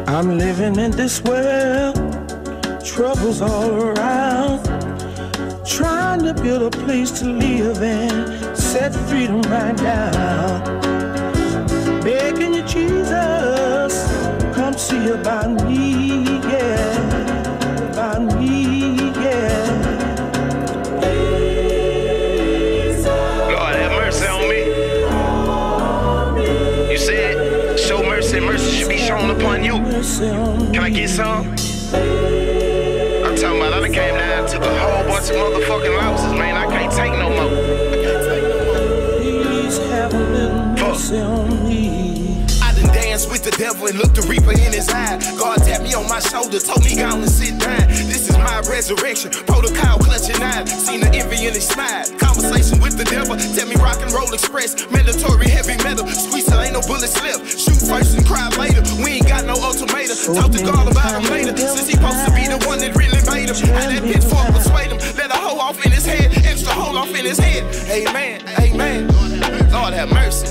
I'm living in this world, troubles all around, trying to build a place to live and set freedom right now. Begging you, Jesus, come see about me, yeah, about me, yeah. Lord, have mercy on me. You said, show mercy, mercy should be shown upon you. Can I get some? I'm talking about I done came down and took a whole bunch of motherfucking losses, man. I can't take no more. Please have a little mercy on me. With the devil and looked the reaper in his eye. God tapped me on my shoulder, told me go and sit down. This is my resurrection, protocol clutching eye. Seen the envy in his smile. Conversation with the devil, tell me rock and roll express. Mandatory heavy metal, squeeze till ain't no bullet slip. Shoot first and cry later, we ain't got no ultimatum. Talk to God about him later, since he supposed to be the one that really made him. How that pitchfork persuade him, let a hoe off in his head, extra hole off in his head. Amen, amen. Lord have mercy.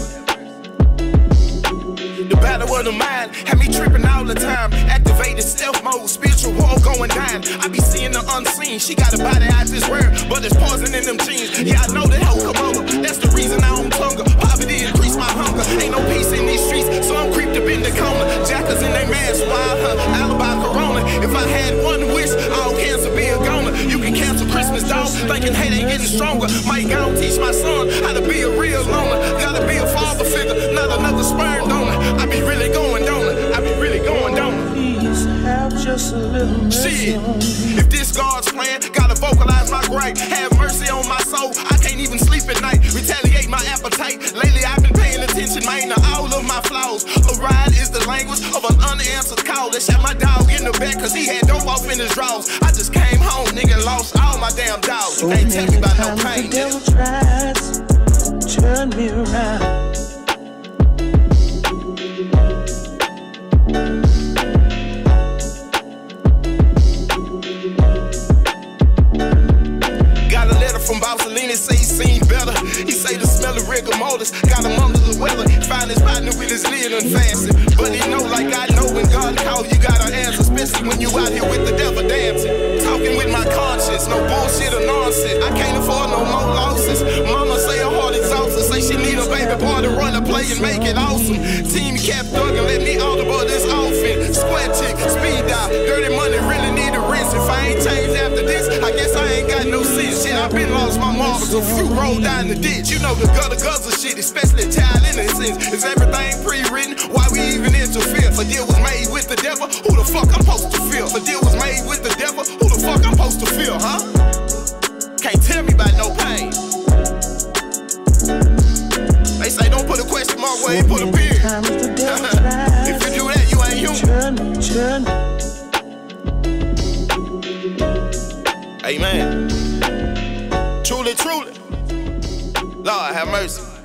The battle of the mind had me tripping all the time. Activated stealth mode, spiritual war going down. I be seeing the unseen. She got a body out this world, but there's poison in them jeans. Yeah, I know that hoe come over. That's the reason I don't hunger. Poverty increase my hunger. Ain't no peace in these streets, so I'm creeped up in the corner. Jackers in they masks, wild alibi corona. If I had one wish, all cancer be a goner. You can cancel Christmas, dog. Thinking hate ain't getting stronger. Might go teach my son how to be a real loner. Gotta be a father figure, not another sperm donor. I be really going down it. I be really going down it. Please have just a little mercy on me. If this God's plan, gotta vocalize my gripe. Have mercy on my soul. I can't even sleep at night. Retaliate my appetite. Lately I've been paying attention, man, to all of my flaws. A ride is the language of an unanswered call. That shot my dog in the back cause he had dope off in his drawers. I just came home, nigga, lost all my damn dogs. You can't tell me about no pain. The devil tries to turn me around. From Bowsalini, say he seen better. He say the smell of rigor mortis got him under the weather. Find his partner with his lid unfastened. But he know like I know when God calls, you gotta answer. Especially when you out here with the devil dancing. Talking with my conscience, no bullshit or nonsense. I can't afford no more losses. Mama say her heart exhausted. Say she need a baby boy to run a play and make it awesome. Team Cap Thug and let me audible this offense. Square chick, speed dial, dirty money really need a rinse. If I ain't changed after this, I guess I ain't got no sense. Shit, I've been lost my marbles, a few rolled down the ditch. You know the gutter guzzle shit, especially child innocence. Is everything pre-written? Why we even interfere? If a deal was made with the devil, who the fuck I'm supposed to feel? If a deal was made with the devil, who the fuck I'm supposed to feel, huh? Can't tell me about no pain. They say don't put a question mark where you put a period. If you do that, you ain't human. Amen. Truly, truly, Lord have mercy.